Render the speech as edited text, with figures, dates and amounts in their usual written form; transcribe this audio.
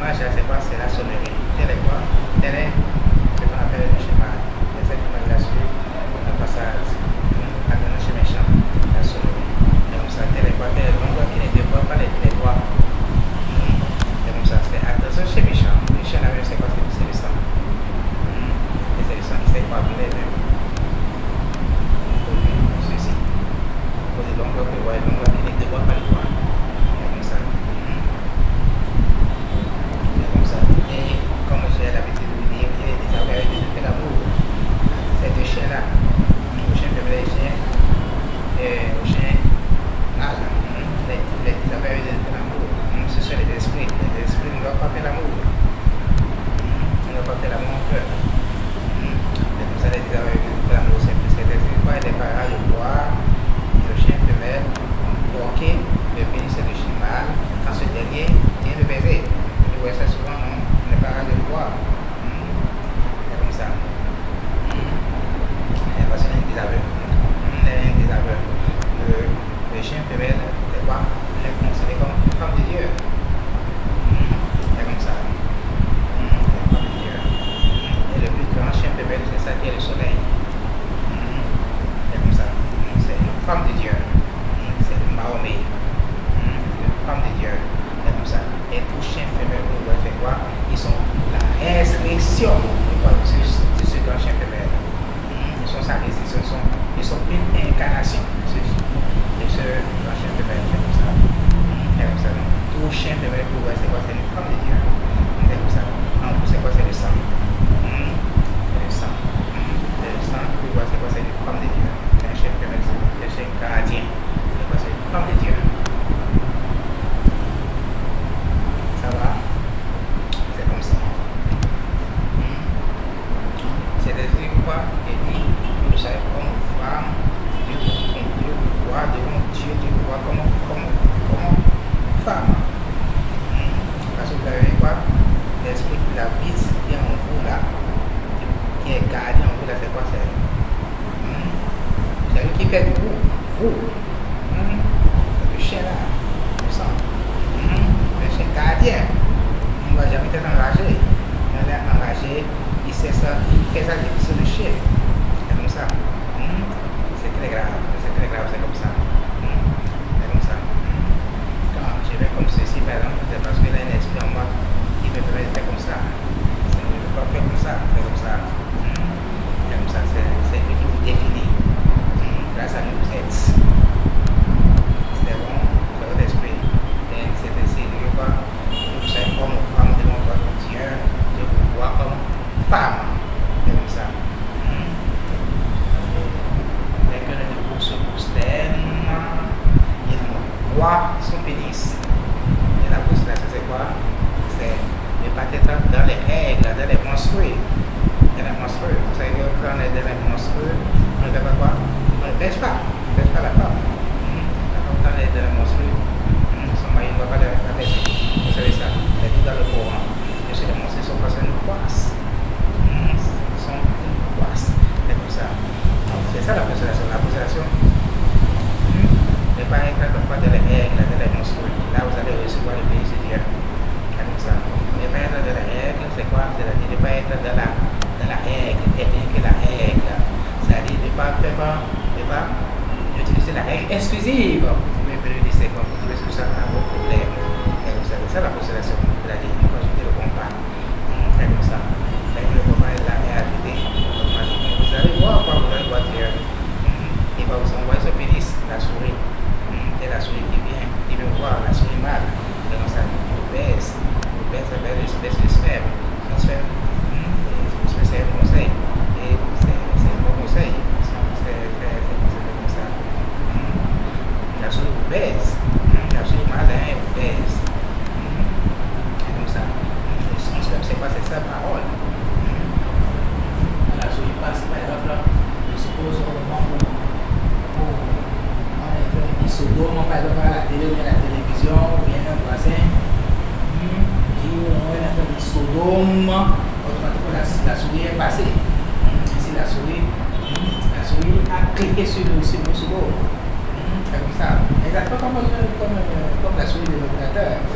image, c'est quoi? C'est la sonnerie. Tel est quoi? Tel est ce qu'on appelle le schéma. Exactement la suite, le passage, à un chemin champ, la sonnerie. Et comme ça, tel est quoi? Tel est l'endroit qui ne déborde pas les doigts. Et comme ça, c'est attention chez mes champs. Les chiens là même, c'est quoi? C'est le sang. Et c'est le sang qui s'est coagulé même. Ceci. Pour les l'endroit qui ne déborde pas les doigts. Comme j'ai l'habitude de vous dire, il y a des affaires de l'amour. Ces deux chiens-là, le chien femelle et le chien mâle, les affaires de l'amour, ce sont les esprits. Les esprits ne doivent pas faire l'amour. Ils ne doivent pas faire l'amour en cœur. C'est comme ça les affaires de l'amour, c'est plus que des esprits, des parages de bois, le chien femelle, ok, le pénis et le chien mâle, quand ce dernier vient le baiser. Vous voyez ça souvent, non? Les parents de voir. C'est comme ça. Parce qu'il y a un désaveu. Le chien femelle, c'est quoi? Il est considéré comme une femme de Dieu. C'est comme ça. Une femme de Dieu. Et le plus grand chien femelle, c'est ça qui est le soleil. C'est comme ça. C'est une femme de Dieu. C'est le Mahomet. Une femme de Dieu. C'est comme ça. Et tout chien femelle, vous voyez quoi? Ils sont la restriction de ce grand chien femelle. Ils sont sa restriction, ils sont une incarnation de ce grand chien femelle. C'est comme ça. C'est comme ça. Tout chien femelle, vous voyez, c'est quoi? C'est une femme de Dieu. C'est comme ça. En plus, c'est quoi? C'est le sang. C'est le sang. C'est le sang, vous voyez, c'est quoi? C'est une femme de Dieu. C'est un chien femelle, c'est un chien gardien. C'est quoi? C'est une femme de Dieu. Ça va? C'est comme ça. C'est-à-dire quoi? Il dit, vous savez, comme femme, Dieu vous voit devant Dieu, Dieu vous voit comme femme. Parce que vous avez quoi? L'esprit qui habite qui est en vous là, qui est gardé en vous là, c'est quoi? C'est lui qui fait de vous. Le chien là, le sang. Le chien gardien. Il ne va jamais être enragé. Il est enragé, il sait ça, il fait ça sur le chien. C'est comme ça. C'est très grave. C'est très grave, c'est comme ça. C'est comme ça. Quand je vais comme ceci, par exemple, c'est parce qu'il y a un esprit en moi qui me permet de faire comme ça. Je ne peux pas faire comme ça. C'est comme ça. C'est comme ça. C'est lui qui vous définit. Grâce à lui, vous êtes. C'est bon. C'est votre esprit. Et c'est ainsi. Vous savez comme femme devant votre Dieu, Dieu vous voit comme femme. C'est comme ça. Dès que le nouveau se prosterne, il voit son pénis. Et la prosternation, c'est quoi? C'est ne pas être dans les règles, dans les menstrues. Dans les menstrues. Vous savez que quand on est dans les menstrues, on ne fait pas quoi? On ne baisse pas. On ne baisse pas la femme. Quand on est dans les menstrues, son mari ne va pas la baisser. Vous savez ça? Elle dit dans le Coran. Et chez les menstrues, sont pas une poisse. Sont une poisse. C'est comme ça. C'est ça la prosternation. La prosternation n'est pas être dans les règles, dans les menstrues. Là, vous allez recevoir le pays de Dieu. C'est comme ça. Ne pas être dans la règle, c'est quoi? C'est-à-dire ne pas être dans la règle, et rien que la règle. C'est-à-dire ne pas utiliser la règle exclusive. Vous pouvez dire c'est comme vous trouvez ça un gros problème. C'est ça la prosternation. C'est-à-dire il faut ajouter le compas. C'est comme ça. Le compas est la réalité. Vous allez voir quoi vous allez voir dire. Il va vous envoyer ce pénis, la souris. Et la souris qui vient, il veut voir la souris mâle. Et donc ça vous baisse. Vous baisse le sperme. Le sperme, c'est un conseil. Et c'est un bon conseil. C'est comme ça. La souris vous baisse. La souris mâle vous baisse. C'est comme ça. Le sperme, c'est quoi? C'est sa parole. La souris passe, par exemple, je suppose, Sodome, par exemple, à la télé ou bien à la télévision, ou bien un voisin qui on est en Sodome, automatiquement la souris est passée. Si la souris a cliqué sur le Sodome, comme ça, exactement comme la souris de l'ordinateur.